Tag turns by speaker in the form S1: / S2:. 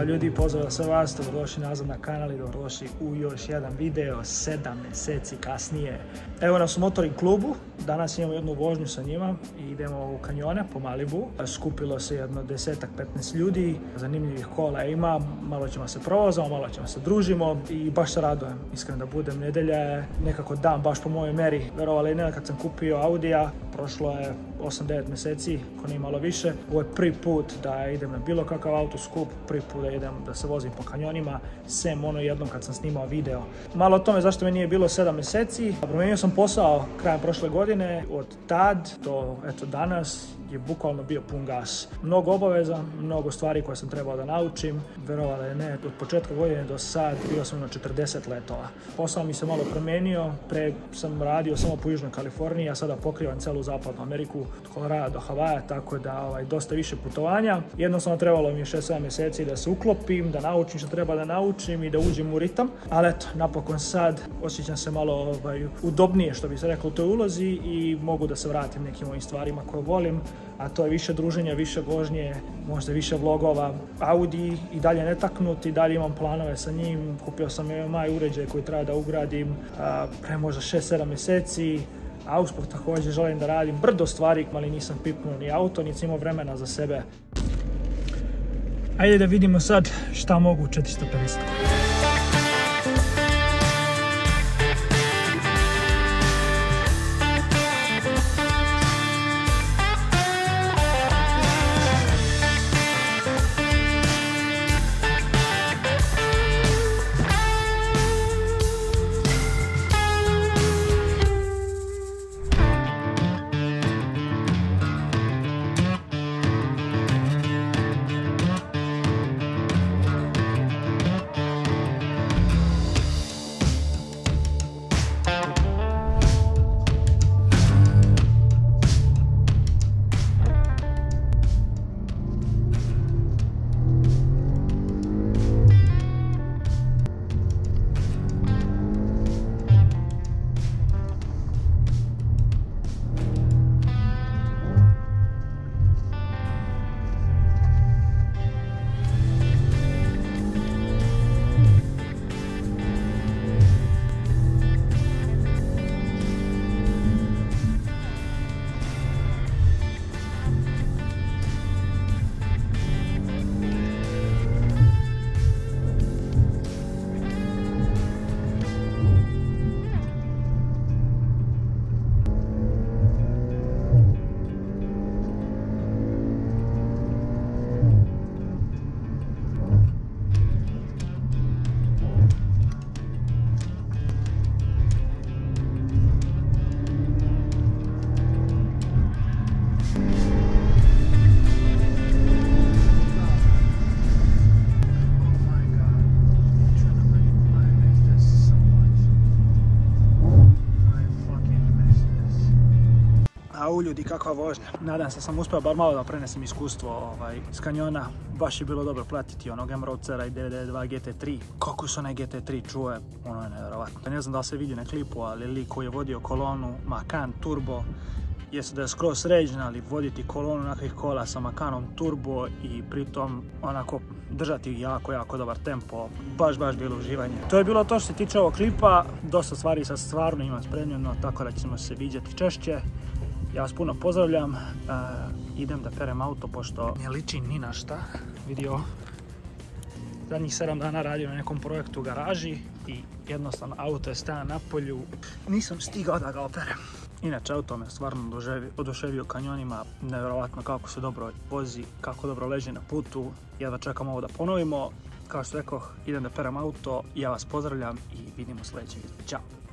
S1: ljudi, pozdrav sve vas, dobrodošli nazad na kanal i dobrodošli u još jedan video 7 mjeseci kasnije. Evo nas u motoring klubu, danas imamo jednu vožnju sa njima i idemo u kanjone po Malibu. Skupilo se jedno 10-15 ljudi, zanimljivih kola ima, malo ćemo se provozamo, malo ćemo se družimo i baš se radujem. Iskreno da budem, nedjelja je nekako dan baš po mojoj meri. Verovali ne, kad sam kupio Audija, prošlo je 8-9 mjeseci, ako nije malo više. Ovo je prvi put da idem na bilo kakav autoskup, prvi put da idem da se vozim po kanjonima, sem ono jednom kad sam snimao video. Malo o tome zašto mi nije bilo 7 mjeseci. Promijenio sam posao krajem prošle godine, od tad do eto danas je bukvalno bio pun gas. Mnogo obaveza, mnogo stvari koje sam trebao da naučim. Verovali ne, od početka godine do sad bio sam na 40 letova. Posao mi se malo promijenio, pre sam radio samo po Južnoj Kaliforniji, a sada pokrivam celu zapadnu Ameriku, od Kolorada do Havaja, tako da dosta više putovanja. Jednostavno trebalo mi je 6-7 mjeseci da se uklopim, da naučim što treba da naučim i da uđem u ritam. Ali eto, napokon sad osjećam se malo udobnije, što bi se reklo u toj ulozi i mogu da se vratim nekim mojim stvarima koje volim, a to je više druženja, više vožnje, možda više vlogova. Audi i dalje netaknut i dalje imam planove sa njim. Kupio sam maj uređaj koji treba da ugradim pre možda 6-7 mjeseci. Ausput također želim da radim brdo stvari, ali nisam pipnuo ni auto, niti imao vremena za sebe. Ajde da vidimo sad šta mogu 450. Ljudi, kakva vožnja. Nadam se sam uspio bar malo da prenesem iskustvo s kanjona. Baš je bilo dobro pratiti onog Emeraldcera i 992 GT3. Kako se onaj GT3 čuje, ono je nevjerovatno. Ne znam da se vidi na klipu, ali lik koji je vodio kolonu Macan Turbo, jeste da je skroz sređen, ali voditi kolonu onakvih kola sa Macanom Turbo i pritom onako držati jako dobar tempo, baš bilo uživanje. To je bilo to što se tiče ovog klipa. Dosta stvari sad stvarno imam spremljeno, tako da ćemo se viđati češće. Ja vas puno pozdravljam, idem da perem auto pošto ne liči ni na šta. Vidio, zadnjih 7 dana radio na nekom projektu u garaži i jednostavno auto je stajao na polju. Nisam stigao da ga operem. Inače, auto me stvarno oduševio kanjonima, nevjerovatno kako se dobro vozi, kako dobro leži na putu. Jedva čekam ovo da ponovimo. Kao što rekoh, idem da perem auto, ja vas pozdravljam i vidimo sljedećeg videa. Ćao!